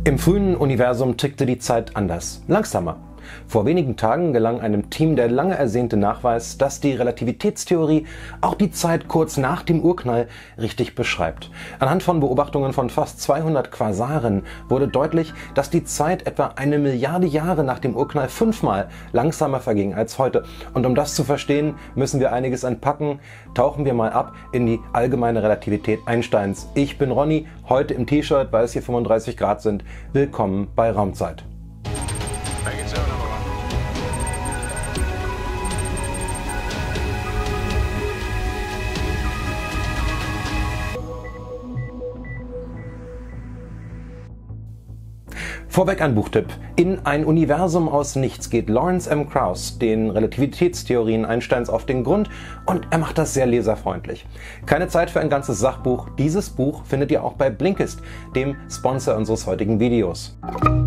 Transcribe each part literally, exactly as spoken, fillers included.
Im frühen Universum tickte die Zeit anders, langsamer. Vor wenigen Tagen gelang einem Team der lange ersehnte Nachweis, dass die Relativitätstheorie auch die Zeit kurz nach dem Urknall richtig beschreibt. Anhand von Beobachtungen von fast zweihundert Quasaren wurde deutlich, dass die Zeit etwa eine Milliarde Jahre nach dem Urknall fünfmal langsamer verging als heute. Und um das zu verstehen, müssen wir einiges entpacken. Tauchen wir mal ab in die allgemeine Relativität Einsteins. Ich bin Ronny, heute im T-Shirt, weil es hier fünfunddreißig Grad sind. Willkommen bei Raumzeit. Vorweg ein Buchtipp. In Ein Universum aus Nichts geht Lawrence M. Krauss den Relativitätstheorien Einsteins auf den Grund und er macht das sehr leserfreundlich. Keine Zeit für ein ganzes Sachbuch. Dieses Buch findet ihr auch bei Blinkist, dem Sponsor unseres heutigen Videos.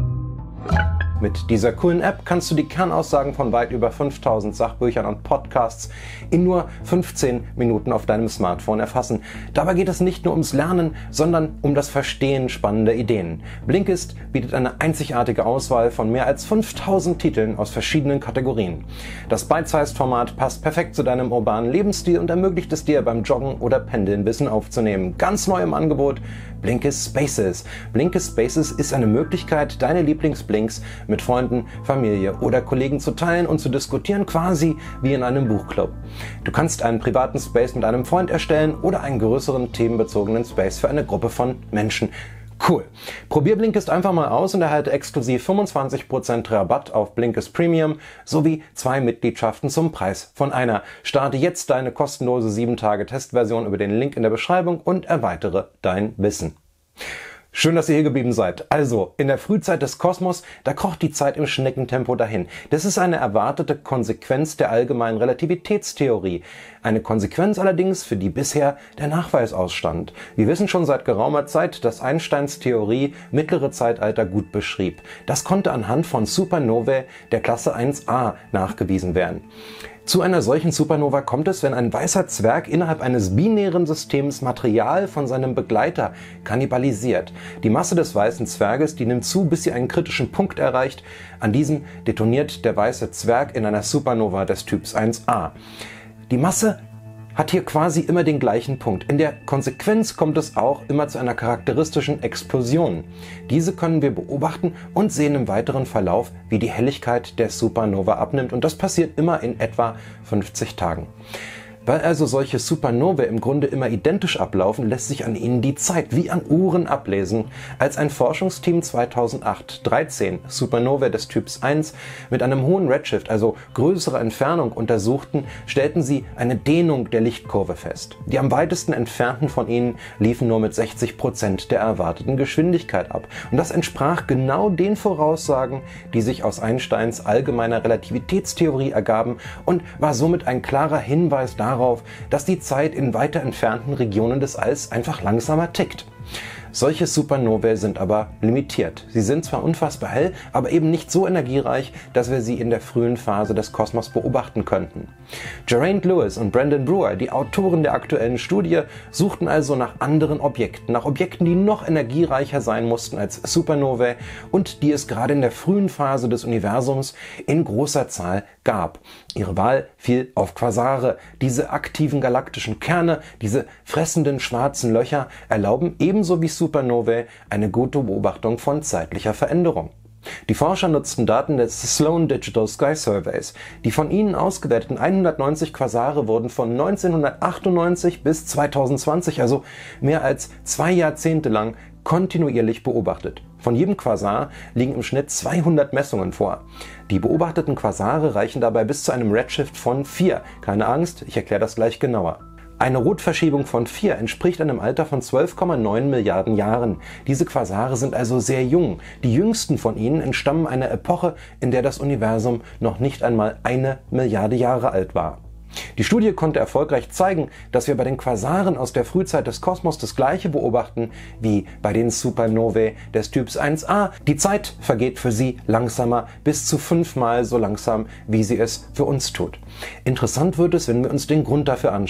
Mit dieser coolen App kannst du die Kernaussagen von weit über fünftausend Sachbüchern und Podcasts in nur fünfzehn Minuten auf deinem Smartphone erfassen. Dabei geht es nicht nur ums Lernen, sondern um das Verstehen spannender Ideen. Blinkist bietet eine einzigartige Auswahl von mehr als fünftausend Titeln aus verschiedenen Kategorien. Das Bite-Sized-Format passt perfekt zu deinem urbanen Lebensstil und ermöglicht es dir beim Joggen oder Pendeln Wissen aufzunehmen. Ganz neu im Angebot Blinkist Spaces. Blinkist Spaces ist eine Möglichkeit, deine Lieblingsblinks mit Freunden, Familie oder Kollegen zu teilen und zu diskutieren, quasi wie in einem Buchclub. Du kannst einen privaten Space mit einem Freund erstellen oder einen größeren themenbezogenen Space für eine Gruppe von Menschen. Cool. Probier Blinkist einfach mal aus und erhalte exklusiv fünfundzwanzig Prozent Rabatt auf Blinkist Premium sowie zwei Mitgliedschaften zum Preis von einer. Starte jetzt deine kostenlose sieben Tage Testversion über den Link in der Beschreibung und erweitere dein Wissen. Schön, dass ihr hier geblieben seid. Also, in der Frühzeit des Kosmos, da kroch die Zeit im Schneckentempo dahin. Das ist eine erwartete Konsequenz der allgemeinen Relativitätstheorie. Eine Konsequenz allerdings, für die bisher der Nachweis ausstand. Wir wissen schon seit geraumer Zeit, dass Einsteins Theorie mittlere Zeitalter gut beschrieb. Das konnte anhand von Supernovae der Klasse eins a nachgewiesen werden. Zu einer solchen Supernova kommt es, wenn ein weißer Zwerg innerhalb eines binären Systems Material von seinem Begleiter kannibalisiert. Die Masse des weißen Zwerges, die nimmt zu, bis sie einen kritischen Punkt erreicht. An diesem detoniert der weiße Zwerg in einer Supernova des Typs eins a. Die Masse hat hier quasi immer den gleichen Punkt. In der Konsequenz kommt es auch immer zu einer charakteristischen Explosion. Diese können wir beobachten und sehen im weiteren Verlauf, wie die Helligkeit der Supernova abnimmt, und das passiert immer in etwa fünfzig Tagen. Weil also solche Supernovae im Grunde immer identisch ablaufen, lässt sich an ihnen die Zeit wie an Uhren ablesen. Als ein Forschungsteam zweitausendacht dreizehn Supernovae des Typs eins mit einem hohen Redshift, also größerer Entfernung, untersuchten, stellten sie eine Dehnung der Lichtkurve fest. Die am weitesten entfernten von ihnen liefen nur mit sechzig Prozent der erwarteten Geschwindigkeit ab. Und das entsprach genau den Voraussagen, die sich aus Einsteins allgemeiner Relativitätstheorie ergaben und war somit ein klarer Hinweis darauf, dass die Zeit in weiter entfernten Regionen des Alls einfach langsamer tickt. Solche Supernovae sind aber limitiert. Sie sind zwar unfassbar hell, aber eben nicht so energiereich, dass wir sie in der frühen Phase des Kosmos beobachten könnten. Geraint Lewis und Brandon Brewer, die Autoren der aktuellen Studie, suchten also nach anderen Objekten, nach Objekten, die noch energiereicher sein mussten als Supernovae und die es gerade in der frühen Phase des Universums in großer Zahl gab. Ihre Wahl fiel auf Quasare. Diese aktiven galaktischen Kerne, diese fressenden schwarzen Löcher erlauben ebenso wie Supernovae eine gute Beobachtung von zeitlicher Veränderung. Die Forscher nutzten Daten des Sloan Digital Sky Surveys. Die von ihnen ausgewerteten hundertneunzig Quasare wurden von neunzehnhundertachtundneunzig bis zweitausendzwanzig, also mehr als zwei Jahrzehnte lang, kontinuierlich beobachtet. Von jedem Quasar liegen im Schnitt zweihundert Messungen vor. Die beobachteten Quasare reichen dabei bis zu einem Redshift von vier. Keine Angst, ich erkläre das gleich genauer. Eine Rotverschiebung von vier entspricht einem Alter von zwölf Komma neun Milliarden Jahren. Diese Quasare sind also sehr jung. Die jüngsten von ihnen entstammen einer Epoche, in der das Universum noch nicht einmal eine Milliarde Jahre alt war. Die Studie konnte erfolgreich zeigen, dass wir bei den Quasaren aus der Frühzeit des Kosmos das Gleiche beobachten wie bei den Supernovae des Typs eins a. Die Zeit vergeht für sie langsamer, bis zu fünfmal so langsam, wie sie es für uns tut. Interessant wird es, wenn wir uns den Grund dafür anschauen.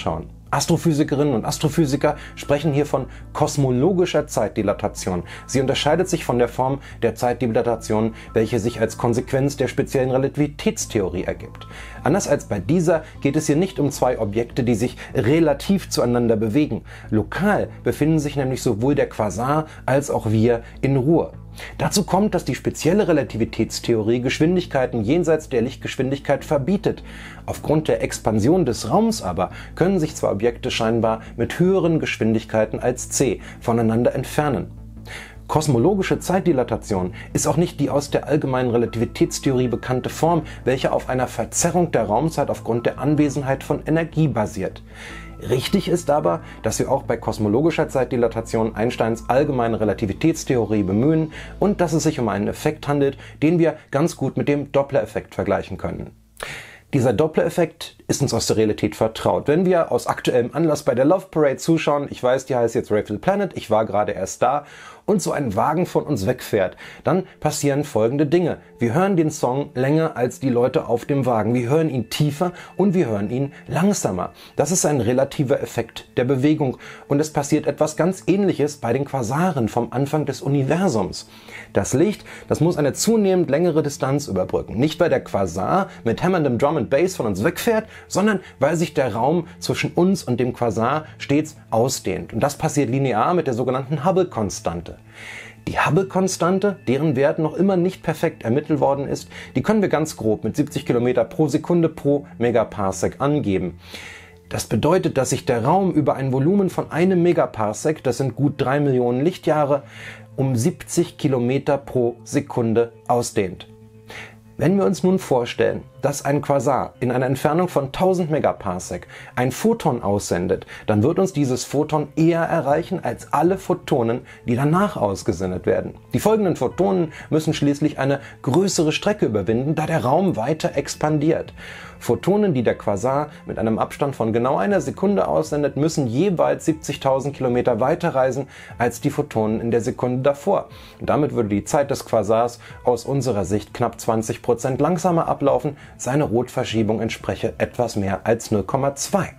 Astrophysikerinnen und Astrophysiker sprechen hier von kosmologischer Zeitdilatation. Sie unterscheidet sich von der Form der Zeitdilatation, welche sich als Konsequenz der speziellen Relativitätstheorie ergibt. Anders als bei dieser geht es hier nicht um zwei Objekte, die sich relativ zueinander bewegen. Lokal befinden sich nämlich sowohl der Quasar als auch wir in Ruhe. Dazu kommt, dass die spezielle Relativitätstheorie Geschwindigkeiten jenseits der Lichtgeschwindigkeit verbietet. Aufgrund der Expansion des Raums aber können sich zwei Objekte scheinbar mit höheren Geschwindigkeiten als c voneinander entfernen. Kosmologische Zeitdilatation ist auch nicht die aus der allgemeinen Relativitätstheorie bekannte Form, welche auf einer Verzerrung der Raumzeit aufgrund der Anwesenheit von Energie basiert. Richtig ist aber, dass wir auch bei kosmologischer Zeitdilatation Einsteins allgemeine Relativitätstheorie bemühen und dass es sich um einen Effekt handelt, den wir ganz gut mit dem Doppler-Effekt vergleichen können. Dieser Doppler-Effekt ist uns aus der Realität vertraut. Wenn wir aus aktuellem Anlass bei der Love Parade zuschauen, ich weiß, die heißt jetzt Rayfield Planet, ich war gerade erst da, und so ein Wagen von uns wegfährt, dann passieren folgende Dinge. Wir hören den Song länger als die Leute auf dem Wagen. Wir hören ihn tiefer und wir hören ihn langsamer. Das ist ein relativer Effekt der Bewegung und es passiert etwas ganz Ähnliches bei den Quasaren vom Anfang des Universums. Das Licht, das muss eine zunehmend längere Distanz überbrücken. Nicht weil der Quasar mit hämmerndem Drum and Bass von uns wegfährt, sondern weil sich der Raum zwischen uns und dem Quasar stets ausdehnt. Und das passiert linear mit der sogenannten Hubble-Konstante. Die Hubble-Konstante, deren Wert noch immer nicht perfekt ermittelt worden ist, die können wir ganz grob mit siebzig Kilometer pro Sekunde pro Megaparsec angeben. Das bedeutet, dass sich der Raum über ein Volumen von einem Megaparsec, das sind gut drei Millionen Lichtjahre, um siebzig Kilometer pro Sekunde ausdehnt. Wenn wir uns nun vorstellen, dass ein Quasar in einer Entfernung von tausend Megaparsec ein Photon aussendet, dann wird uns dieses Photon eher erreichen als alle Photonen, die danach ausgesendet werden. Die folgenden Photonen müssen schließlich eine größere Strecke überwinden, da der Raum weiter expandiert. Photonen, die der Quasar mit einem Abstand von genau einer Sekunde aussendet, müssen jeweils siebzigtausend Kilometer weiter reisen als die Photonen in der Sekunde davor. Und damit würde die Zeit des Quasars aus unserer Sicht knapp zwanzig Prozent langsamer ablaufen. Seine Rotverschiebung entspreche etwas mehr als null Komma zwei.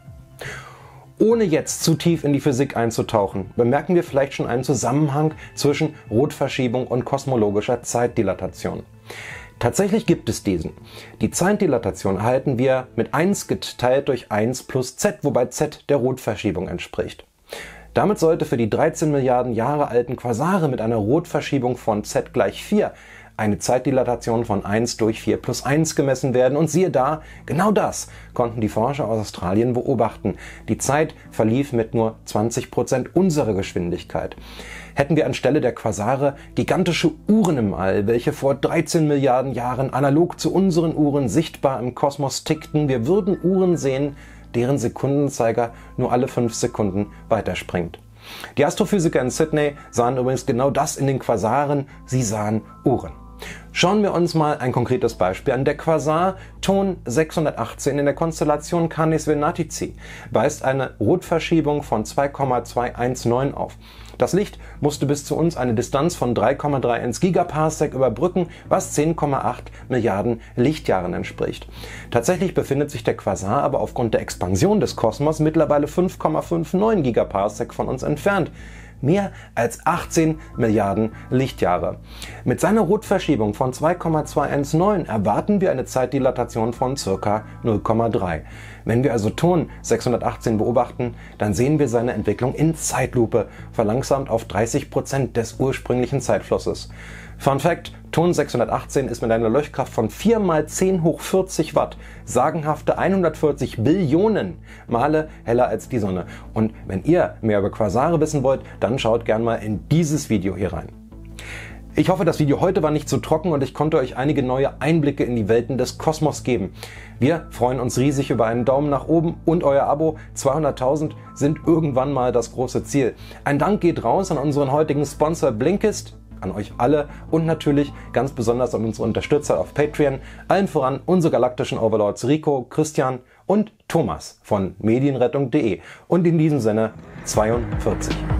Ohne jetzt zu tief in die Physik einzutauchen, bemerken wir vielleicht schon einen Zusammenhang zwischen Rotverschiebung und kosmologischer Zeitdilatation. Tatsächlich gibt es diesen. Die Zeitdilatation erhalten wir mit eins geteilt durch eins plus z, wobei z der Rotverschiebung entspricht. Damit sollte für die dreizehn Milliarden Jahre alten Quasare mit einer Rotverschiebung von z gleich vier eine Zeitdilatation von eins durch vier plus eins gemessen werden. Und siehe da, genau das konnten die Forscher aus Australien beobachten. Die Zeit verlief mit nur zwanzig Prozent unserer Geschwindigkeit. Hätten wir anstelle der Quasare gigantische Uhren im All, welche vor dreizehn Milliarden Jahren analog zu unseren Uhren sichtbar im Kosmos tickten, wir würden Uhren sehen, deren Sekundenzeiger nur alle fünf Sekunden weiterspringt. Die Astrophysiker in Sydney sahen übrigens genau das in den Quasaren, sie sahen Uhren. Schauen wir uns mal ein konkretes Beispiel an. Der Quasar Thon sechshundertachtzehn in der Konstellation Canis Venatici weist eine Rotverschiebung von zwei Komma zweihundertneunzehn auf. Das Licht musste bis zu uns eine Distanz von drei Komma einunddreißig Gigaparsec überbrücken, was zehn Komma acht Milliarden Lichtjahren entspricht. Tatsächlich befindet sich der Quasar aber aufgrund der Expansion des Kosmos mittlerweile fünf Komma neunundfünfzig Gigaparsec von uns entfernt. Mehr als achtzehn Milliarden Lichtjahre. Mit seiner Rotverschiebung von zwei Komma zweihundertneunzehn erwarten wir eine Zeitdilatation von ca. null Komma drei. Wenn wir also Thon sechshundertachtzehn beobachten, dann sehen wir seine Entwicklung in Zeitlupe, verlangsamt auf dreißig Prozent des ursprünglichen Zeitflusses. Fun Fact: Thon sechshundertachtzehn ist mit einer Leuchtkraft von vier mal zehn hoch vierzig Watt, sagenhafte hundertvierzig Billionen Male heller als die Sonne. Und wenn ihr mehr über Quasare wissen wollt, dann schaut gern mal in dieses Video hier rein. Ich hoffe, das Video heute war nicht zu trocken und ich konnte euch einige neue Einblicke in die Welten des Kosmos geben. Wir freuen uns riesig über einen Daumen nach oben und euer Abo. zweihunderttausend sind irgendwann mal das große Ziel. Ein Dank geht raus an unseren heutigen Sponsor Blinkist, an euch alle und natürlich ganz besonders an unsere Unterstützer auf Patreon, allen voran unsere galaktischen Overlords Rico, Christian und Thomas von Medienrettung punkt de. Und in diesem Sinne zweiundvierzig.